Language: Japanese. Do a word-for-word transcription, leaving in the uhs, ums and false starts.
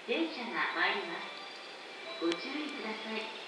電車が参ります。ご注意ください。